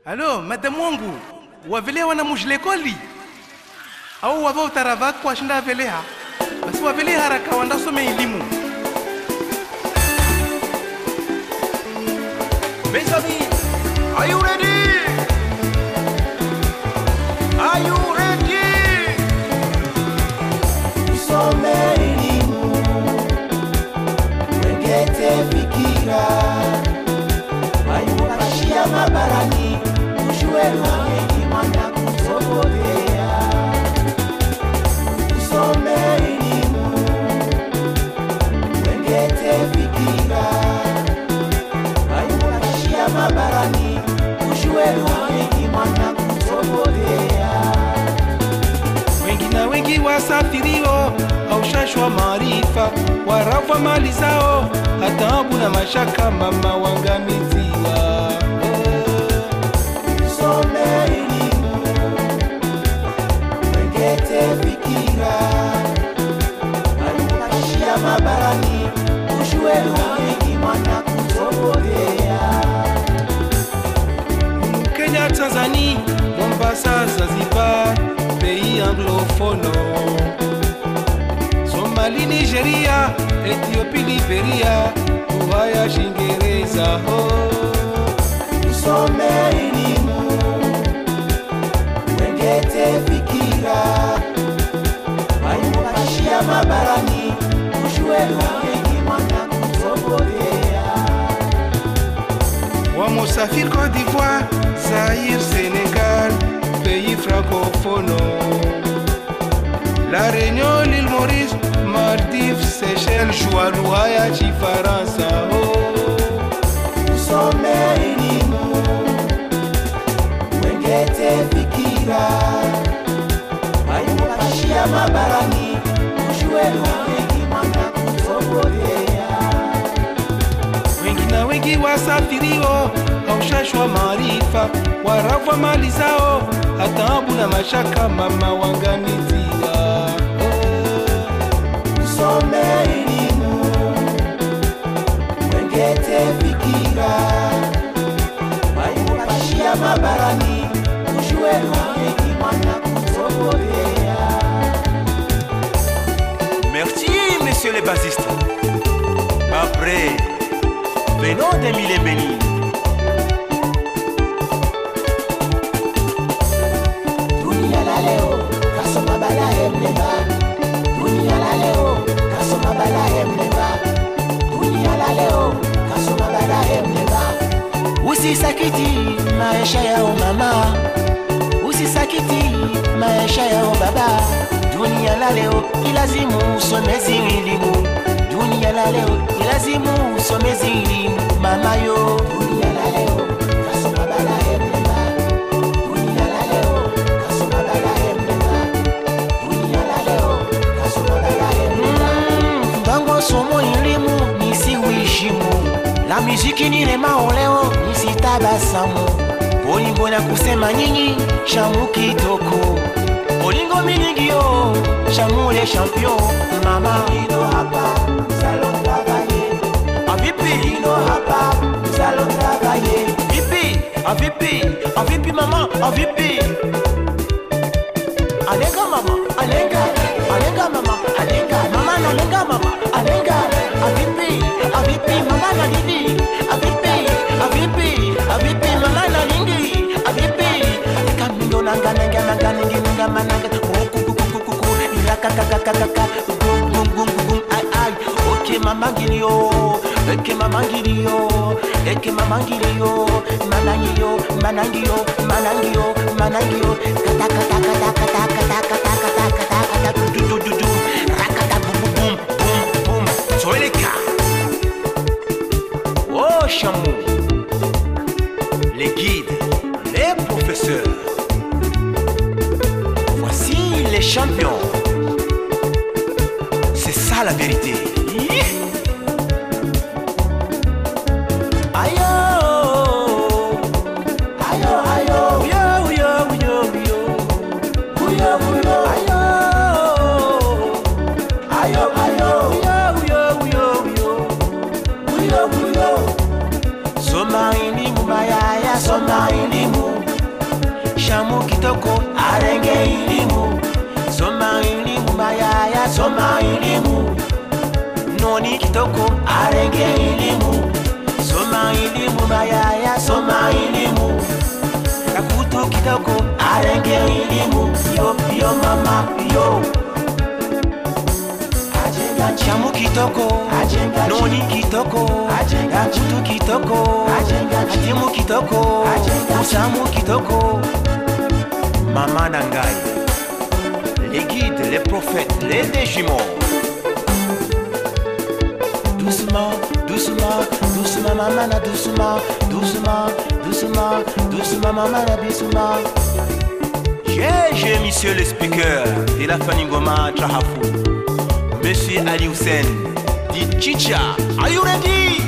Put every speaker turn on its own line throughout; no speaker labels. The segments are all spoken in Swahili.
Alo, madamu wangu, wavele wana mujlekoli au wavao taravak kwa shinda veleha basi wavele haraka wandasome elimu.
Mes amis, are you ready? Are you ready?
Usome elimu, wengete fikira, ayunashia mabarani, ujue lugha kimana kutobotea. Usome elimu, wengete fikira, ayunashia mabarani, ujue lugha kimana kutobotea.
Wengi na wengi wasafirio haushashwa maarifa, warafa mali zao, hatabu na mashaka mama wangamitiwa.
Usome elimu, wengete fikira, ayunashia mabarani, ujue lugha kimana kutobotea.
Kenya, Tanzania, Mombasa, Zanzibar, pays anglophone. Somali, Nigeria, Ethiopie, Liberia, Uhaya, Shingereza.
Usome elimu, wengete fikira, ayunashia mabarani, ujue lugha kimana kutobotea.
Wa Mosafir, Côte d'Ivoire, Zaïre, Sénégal, pays francophone. La Réunion, l'île Maurice, Maldives, Seychelles, Joua, Luhaya, Chifaransa.
Usome elimu, wengete fikira, ayunashia mabarani, ujue lugha kimana kutobotea.
Wengi na wengi wasafirio haushashwa maarifa, warafa mali zao, hatabu na mashaka mama wangamitiwa.
Usome elimu, wengete fikira, ayunashia mabarani, ujue lugha kimana kutobotea.
Merci, messieurs les basistes. Après, venons des mille et bénis.
Dunia la leo, kasoma bala emleba. Dunia la leo, kasoma bala emleba. Dunia la leo, kasoma bala emleba. Usisakiti maisha yao mama, usisakiti maisha yao baba. Dunia la leo, ilazimu usomezi elimu. Dunia la leo, ilazimu usomezi elimu mama yo. Dunia la leo, kasoma bala emleba. Dunia la leo, kasoma bala emleba. Dunia la leo, kasoma bala emleba. Mbango somo elimu nisi uishimu, la muziki ni lema oleo nisi tabasamu. Bolingo na kusema nyinyi shamu kitoko, bolingo minigio shamu le champion. Mama ino hapa salon travailler, avipi ino hapa salon travailler. Avipi mama, avipi. Alenga mama, alenga mama, alenga mama na lenga mama, alenga. Avipi mama na lindi, avipi mama na lindi, avipi. Kamindo nanga mananga, kuku, irakakakakaka, gum, ay. Okay mama ngilio, manangio, kata, du, rakata, boum, soyez les cas. Oh chamou, les guides, les professeurs, voici les champions. C'est ça la vérité. Soma elimu mayaya, soma elimu.
kitoko arenge ilimu soma ilimu mayaya soma ilimu noni kitoko arenge ilimu soma ilimu mayaya soma ilimu kakutu kitoko arenge ilimu yo yo mama yo chamu kitoko noni kitoko kakutu kitoko atimu kitoko usamu kitoko mama nangai les guides les prophètes les dégimons doucement doucement doucement mama na doucement doucement doucement doucement mama na doucement j'ai monsieur le speaker de la Faningoma Trahafu Monsieur Ali Hussein dit Chicha, are you ready?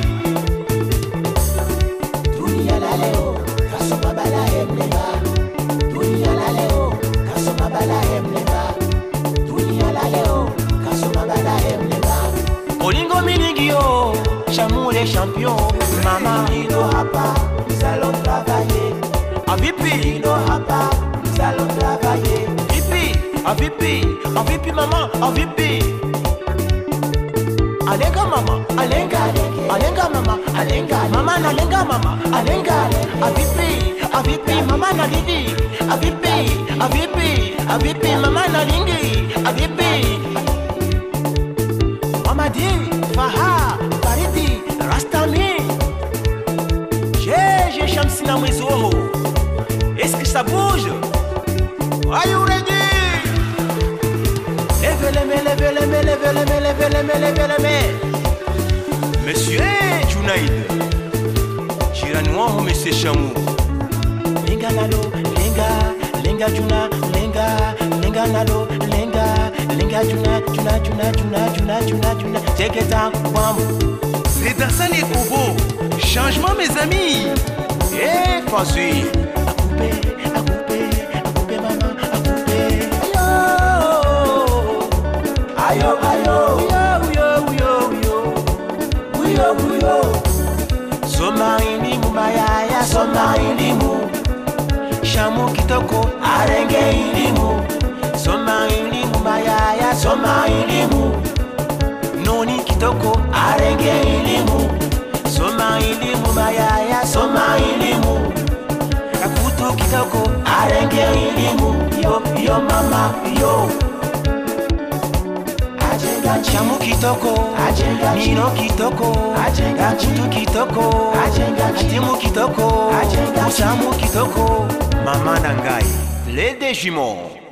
Dunia la leo, kasoma bala emleba. Dunia la leo, kasoma bala emleba. Dunia la leo, kasoma bala emleba.
Olingo minigio, chamou les champions, maman.
Ino hapa, nous allons travailler.
Avipi,
Ino hapa, nous allons travailler.
Avipi, maman, avipi. Alenga mama, alenga mama, mama nalenga mama, avipi, mama nalidi, avipi, mama nalingi, avipi. Mama di, Faha, Faridi, Rastami. J'ai Shamsina Mwizoho. Est-ce que ça bouge? Are you ready? Monsieur Junaïd Chiranois ou Monsieur Chamou Lenga nalo, lenga juna, lenga nalo, lenga juna Take it down, bam.
C'est Dassan et Kobo. Changement mes amis.
Eh, François A couper, maman, a couper.
Ayo,
soma ilimu mayaya, soma ilimu shamu kitoko arenge ilimu soma ilimu mayaya, soma ilimu noni kitoko arenge ilimu soma ilimu mayaya, soma ilimu kakutu kitoko arenge ilimu yo mama yo chamu kitoko nino kitoko kakutu kitoko atimu kitoko usamu kitoko mama nangai les dégimons